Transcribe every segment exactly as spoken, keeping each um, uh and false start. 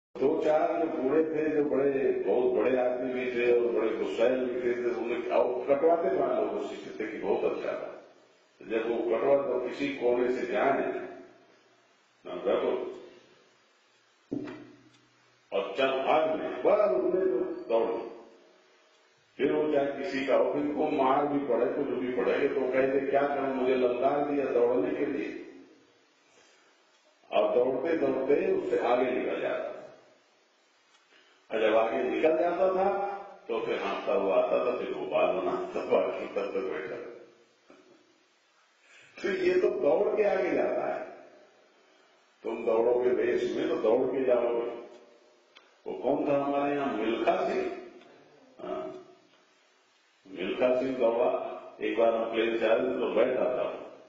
दो चार जो बूढ़े थे, जो बड़े बहुत बड़े आदमी भी थे और बड़े गुस्सैल भी थे, उन्हें कटवाते मान लोग उसकी थे कि बहुत अच्छा था। जब वो कटवा तो किसी कोने से जाए ना रखो और चल भाग में बार उन्हें तो दौड़ो, फिर वो चाहे किसी का हो, फिर को मार भी पड़े कुछ भी पड़े तो कहते क्या करूं, मुझे ललकार दिया दौड़ने के लिए। और दौड़ते दौड़ते उससे आगे निकल जाता, और जब आगे निकल जाता था तो फिर हाँसता हुआ आता था, फिर वो बाल बनाता बाकी तब तक बैठा। तो ये तो दौड़ के आगे जाता है। तुम दौड़ोगे रेस में तो दौड़ के जाओगे। वो कौन था हमारे यहाँ, मिल्खा सिंह। मिल्खा सिंह दौड़ा, एक बार हम प्लेन से आए तो बैठा था।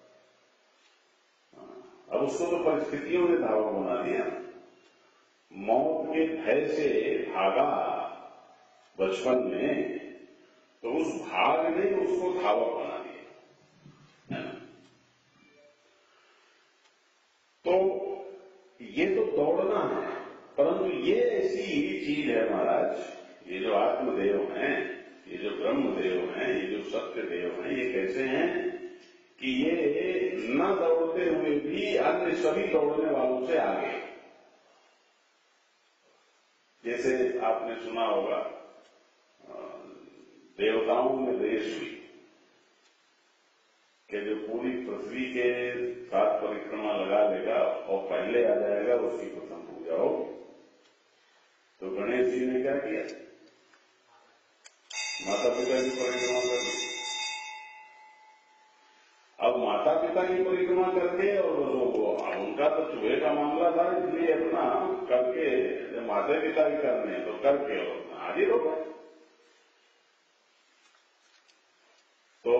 अब उसको तो परिस्थितियों ने धावक बना दिया। मौत के भय से भागा बचपन में, तो उस भाग ने उसको धावक बना दिया। तो ये तो दौड़ना है, परंतु ये ऐसी चीज है महाराज, ये जो आत्मदेव हैं, ये जो ब्रह्मदेव हैं, ये जो सत्य देव हैं, ये कैसे हैं कि ये न दौड़ते हुए भी अन्य सभी दौड़ने वालों से आगे। जैसे आपने सुना होगा देवताओं में रेस हुई कि जो पूरी पृथ्वी के साथ परिक्रमा लगा लेगा और पहले आ जाएगा उसकी प्रथम पूजा होगी। तो गणेश जी ने क्या किया, माता पिता की परिक्रमा कर दी। अब माता पिता की परिक्रमा करके और वो उनका तो चूहे का मामला था, इसलिए अपना करके जब माता पिता की करने तो करके और हाजिर हो गए। तो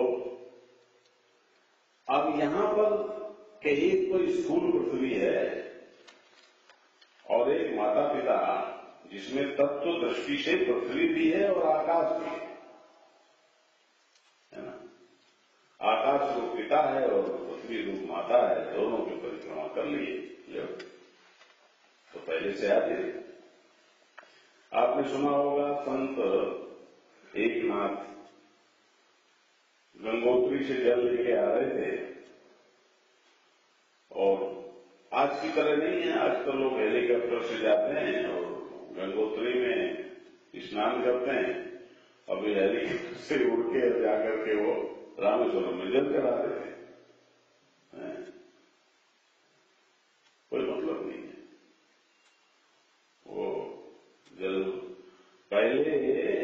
अब यहां पर कि एक तो स्थूल पृथ्वी है और एक माता पिता जिसमें तत्व दृष्टि से पृथ्वी भी है और आकाश भी है ना। आकाश रूप पिता है और पृथ्वी रूप माता है, दोनों की परिक्रमा कर लिए तो पहले से आते। आपने सुना होगा संत एकनाथ गंगोत्री से जल लेके आ रहे थे, और आज की तरह नहीं है, आज तो लोग हेलीकॉप्टर से जाते हैं और गंगोत्री में स्नान करते हैं। अभी हेलीकॉप्टर से उड़ के जाकर के वो रामेश्वरम में जल चढ़ा देते हैं, कोई मतलब नहीं है। वो जल पहले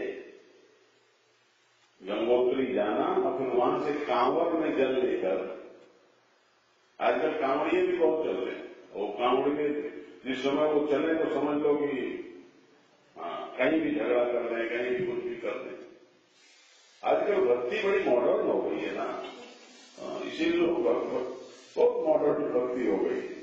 गंगोत्री जाना और फिर वहां से कांवड़ में जल लेकर, आजकल कांवड़िए भी बहुत चल रहे हैं, वो कांवड़िए जिस समय वो चले तो समझ लो कि हाँ कहीं भी झगड़ा कर रहे हैं, कहीं भी कुछ भी कर रहे हैं। आजकल भक्ति बड़ी मॉडर्न हो गई है ना, इसीलिए लोग बहुत मॉडर्न भक्ति हो गई है।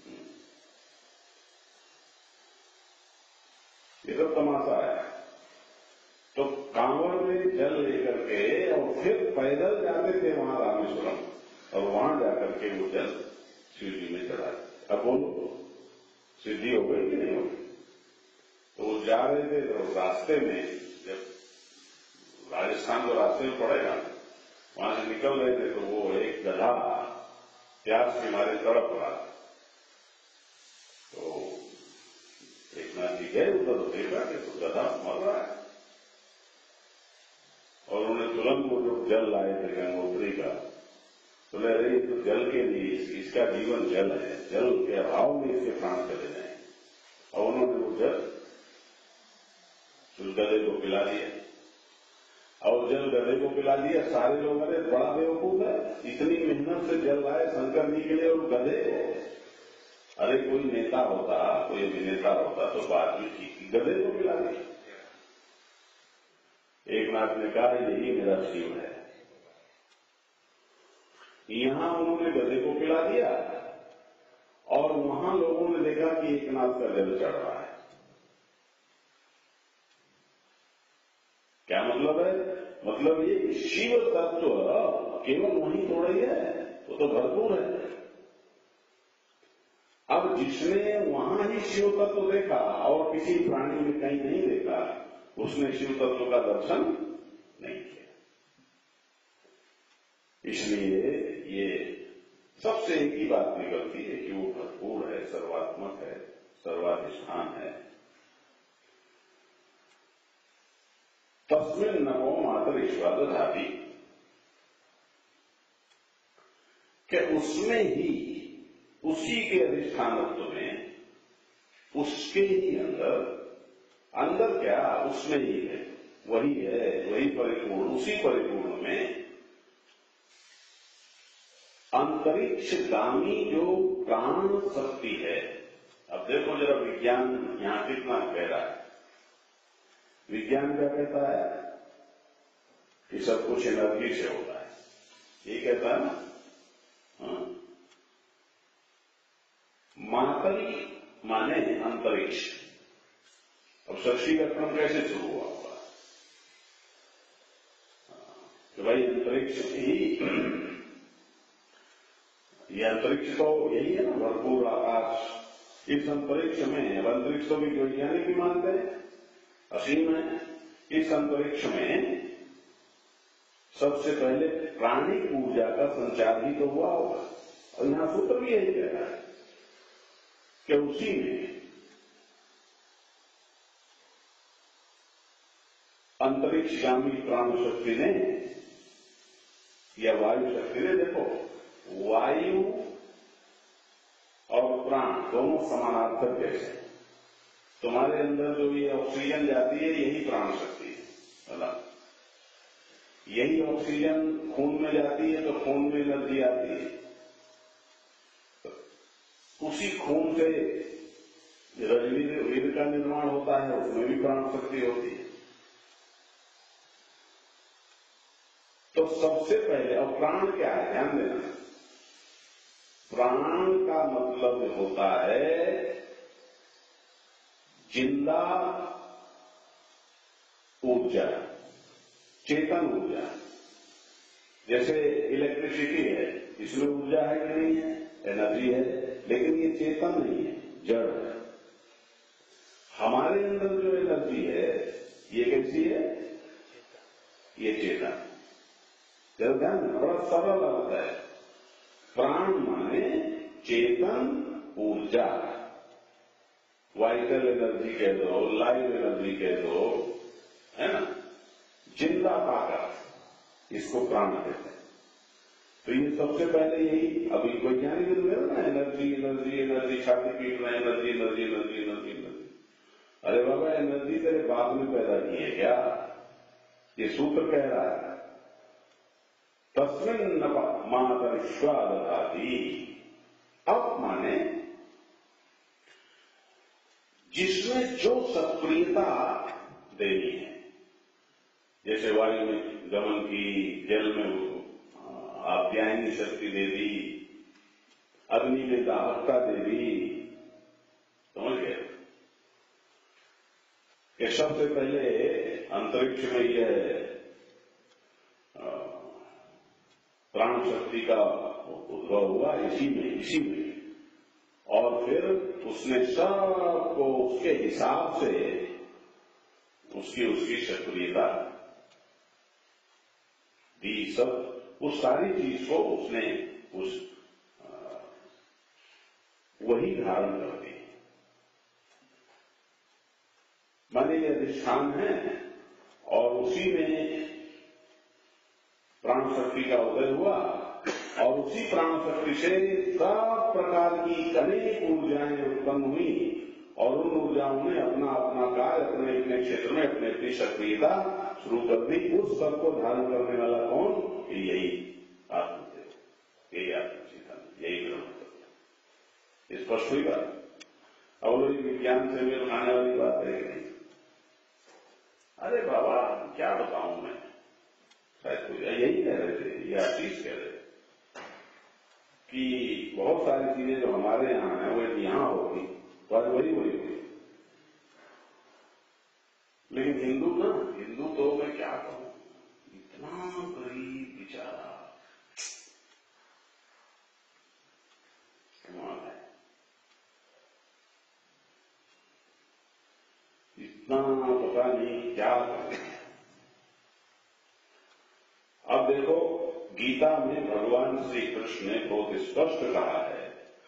ये तो तमाशा है। तो कांवड़ में जल लेकर के और फिर पैदल जाते थे वहां रामेश्वरम, और वहां जाकर के वो जल शिव जी में चढ़ाए। अब बोलो सिद्धि हो गई कि नहीं हो गई। तो वो जा रहे थे तो रास्ते में, जब राजस्थान तो रास्ते में पड़ेगा, वहां से निकल रहे थे तो वो एक गधा प्यास के मारे तड़प रहा। तो एक नाथ जी गए उधर, तो देखा कि तो गधा मर रहा है, और उन्होंने तुरंत वो जो जल लाए थे गंगोत्री का, तो ले रही तो जल के लिए, इसका जीवन जल है, जल के अभाव में इसके प्राण चले जाए। और उन्होंने वो जल उस गधे को पिला दिया, और जल गधे को पिला दिया। सारे लोग अरे बड़ा बेवकूफ है, इतनी मेहनत से जल लाए शंकर जी के लिए और गधे को, अरे कोई नेता होता, कोई अभिनेता होता तो बात भी ठीक, गधे को पिला दिया। एक नाथ ने कहा यही मेरा शिव है। यहां उन्होंने गधे को पिला दिया और वहां लोगों ने देखा कि एक नाथ का जल चढ़ रहा है। क्या मतलब है? मतलब ये शिव तत्व केवल वहीं थोड़ा ही है, वो तो भरपूर है। अब जिसने वहां ही शिव तत्व देखा और किसी प्राणी में कहीं नहीं देखा, उसने शिव तत्व का दर्शन नहीं किया। इसलिए ये सबसे एक ही बात निकलती है कि वो भरपूर है, सर्वात्मक है, सर्वाधिष्ठान है। तस्मिन् नमो मातरिश्वा दधाति, कि उसमें ही, उसी के अधिष्ठानत्व में, उसके ही अंदर, अंदर क्या उसमें ही है, वही है, वही परिपूर्ण, उसी परिपूर्ण में अंतरिक्षगामी जो प्राण शक्ति है। अब देखो जरा विज्ञान यहां कितना कह रहा है। विज्ञान क्या कहता है कि सब कुछ एनर्जी से होता है, ये कहता है ना। हाँ? मातरी माने अंतरिक्ष। अब सृष्टि का क्रम कैसे शुरू हुआ होगा कि भाई अंतरिक्ष ही, ये अंतरिक्ष तो यही है ना, भरपूर आकाश। इस अंतरिक्ष में, अब अंतरिक्ष तो भी वैज्ञानिक भी मानते हैं असीम है। इस अंतरिक्ष में सबसे पहले प्राणिक ऊर्जा का संचार ही तो हुआ होगा। और यहां सूत्र भी यही कह रहा है कि उसी में अंतरिक्षगामी प्राण शक्ति ने या वायु शक्ति ने, देखो वायु और प्राण दोनों समानार्थक जैसे। तुम्हारे अंदर जो ये ऑक्सीजन जाती है यही प्राण शक्ति है ना। यही ऑक्सीजन खून में जाती है तो खून में एनर्जी आती है। उसी खून से रजवीर का निर्माण होता है, उसमें भी प्राण शक्ति होती है। तो सबसे पहले, और प्राण क्या है ध्यान देना, प्राण का मतलब होता है जिंदा ऊर्जा, चेतन ऊर्जा। जैसे इलेक्ट्रिसिटी है, इसमें ऊर्जा है कि नहीं है, एनर्जी है, लेकिन ये चेतन नहीं है, जड़ है। हमारे अंदर जो एनर्जी है ये कैसी है, ये चेतन। जब ध्यान देना, बड़ा सरल अर्थ है। प्राण माने चेतन ऊर्जा, वाइटल एनर्जी कह दो, लाइव एनर्जी कह दो, है ना, जिंदा ताकत, इसको प्राण कहते हैं। तो ये सबसे पहले यही, अभी वैज्ञानिक जो है ना, एनर्जी एनर्जी एनर्जी, छाती पीट रहे, energy energy energy energy energy. अरे बाबा, एनर्जी तेरे बाप ने पैदा की है क्या? ये सूत्र कह रहा है तस्मिन् मातरिश्वा दधाति। अब माने जिसमें जो सक्रियता देनी है, जैसे वायु में गमन की, जल में आप्यायनी शक्ति दे दी, अग्नि में दाहकता दे दी, समझ गए? कि सबसे पहले अंतरिक्ष में यह प्राण शक्ति का उद्भव हुआ इसी में इसी में और फिर उसने सबको उसके हिसाब से उसकी उसकी सक्रियता दी। सब उस सारी चीज को उसने उस आ, वही धारण कर दी। माने ये अधिष्ठान है और उसी में प्राण शक्ति का उदय हुआ और उसी प्राण शक्ति से सब प्रकार की अनेक ऊर्जाएं उत्पन्न हुई और उन ऊर्जाओं ने अपना अपना कार्य अपने अपने क्षेत्र में अपने अपनी सक्रियता शुरू कर दी। उस सब को धारण करने वाला कौन? यही आत्मदेव, यही आत्मचेतन, यही ब्रह्म। स्पष्ट हुई बात। अब लोग विज्ञान से मेल खाने वाली बात है कि नहीं? अरे बाबा क्या बताऊं मैं, शायद कोई यही कह रहे थे, ये आशीष कह रहे थे कि बहुत सारी चीजें जो हमारे यहाँ है वो यहां होगी तो आज वही वही होगी। लेकिन हिंदू ना, हिंदू तो मैं क्या कहूं, इतना गरीब बेचारा, कमाल है। इतना पता नहीं क्या करते हैं। अब देखो, गीता में भगवान श्री कृष्ण ने बहुत स्पष्ट कहा है,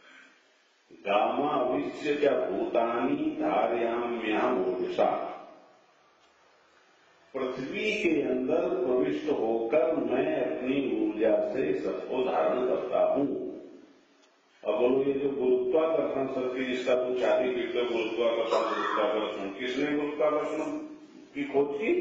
गामाविश्य च भूतानि धारयाम्यहम् ऊर्जा। पृथ्वी के अंदर प्रविष्ट होकर मैं अपनी ऊर्जा से सबको धारण करता हूं। अब बोलो, ये जो गुरुत्वाकर्षण शक्ति जिसका तुम छाती पीटते हो, गुरुत्वाकर्षण गुरुत्वाकर्षण, किसने गुरुत्वाकर्षण की खोज की?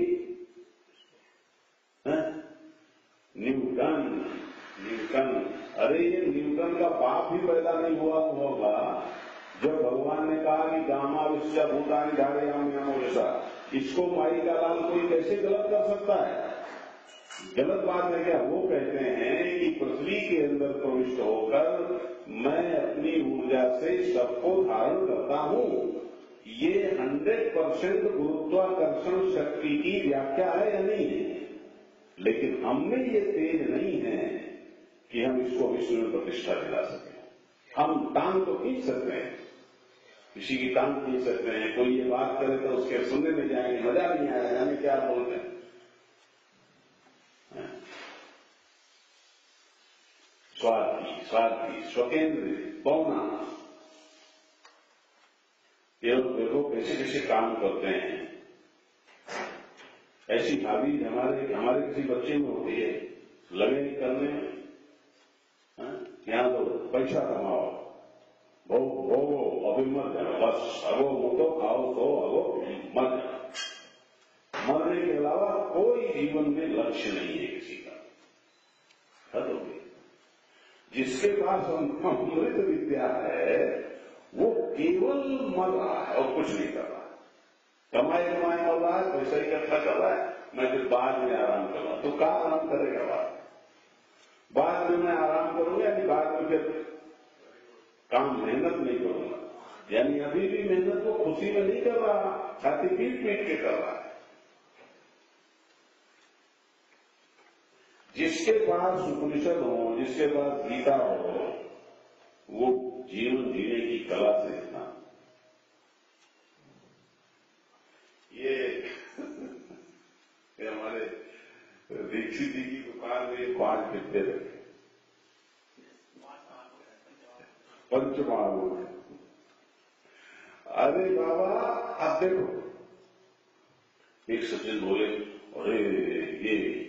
न्यूटन। न्यूटन। अरे ये न्यूटन का बाप भी पैदा नहीं हुआ होगा जब भगवान ने कहा कि गामाविश्य भूतानि धारयाम्यहम् ऊर्जा। इसको माई का लाल कोई कैसे गलत कर सकता है? गलत बात है क्या? वो कहते हैं कि पृथ्वी के अंदर प्रविष्ट होकर मैं अपनी ऊर्जा से सबको धारण करता हूं। ये हंड्रेड परसेंट गुरुत्वाकर्षण शक्ति की व्याख्या है या नहीं है? लेकिन हम में ये तेज नहीं है कि हम इसको विश्व में प्रतिष्ठा दिला सकें। हम टांग तो खींच सकते हैं, किसी की टांग खींच सकते हैं, कोई ये बात करे तो उसके सुनने में जाएंगे, मजा नहीं आया, जाने क्या बोलते हैं। स्वार्थी, स्वार्थी, स्वकेंद्री, पौना, ये लोग देखो कैसे कैसे काम करते हैं। ऐसी भाभी हमारे हमारे किसी बच्चे में होती है, लगे करने में, यहां तो पैसा कमाओ, वो वो अभी मर जाओ, बस अगो मुटो खाओ तो अगो मर जाओ। मरने के अलावा कोई जीवन में लक्ष्य नहीं है किसी का। हद हो गई। जिसके पास अमृत विद्या है वो केवल मर रहा है और कुछ नहीं कर रहा है। कमाई कमाई मर रहा है, पैसा इकट्ठा कर रहा है, मैं फिर बाद में आराम कर रहा हूं। तो कहाँ आराम करेगा? बाद बाद में मैं आराम करूंगा, यानी बाद में फिर काम मेहनत नहीं करूंगा। यानी अभी भी मेहनत वो खुशी में नहीं कर रहा, छाती पीट पीट के कर रहा है। जिसके पास उपनिषद हो, जिसके पास गीता हो, वो जीवन जीने की कला सीखना। ये, ये हमारे दीक्षित जी की दुकान में पांच बिकते रखे, पंचमहाभूत। अरे बाबा, आप देखो, एक सज्जन बोले, अरे ये